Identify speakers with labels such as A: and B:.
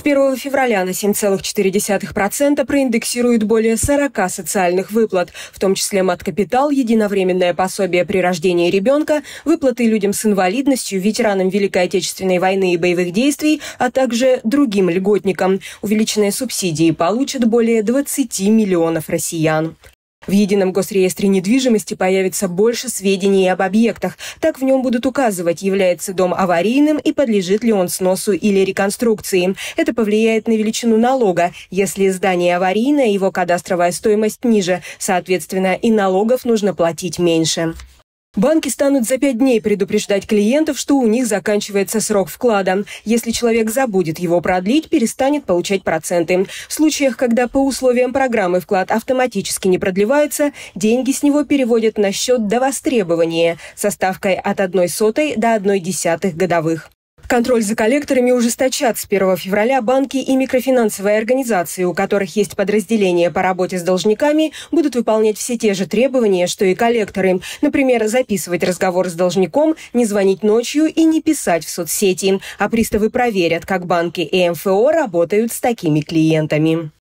A: 1 февраля на 7,4% проиндексируют более 40 социальных выплат, в том числе мат-капитал, единовременное пособие при рождении ребенка, выплаты людям с инвалидностью, ветеранам Великой Отечественной войны и боевых действий, а также другим льготникам. Увеличенные субсидии получат более 20 миллионов россиян. В едином госреестре недвижимости появится больше сведений об объектах. Так в нем будут указывать, является дом аварийным и подлежит ли он сносу или реконструкции. Это повлияет на величину налога. Если здание аварийное, его кадастровая стоимость ниже. Соответственно, и налогов нужно платить меньше. Банки станут за 5 дней предупреждать клиентов, что у них заканчивается срок вклада. Если человек забудет его продлить, перестанет получать проценты. В случаях, когда по условиям программы вклад автоматически не продлевается, деньги с него переводят на счет до востребования со ставкой от 0,01 до 0,1 годовых. Контроль за коллекторами ужесточат с 1 февраля. Банки и микрофинансовые организации, у которых есть подразделения по работе с должниками, будут выполнять все те же требования, что и коллекторы. Например, записывать разговор с должником, не звонить ночью и не писать в соцсети. А приставы проверят, как банки и МФО работают с такими клиентами.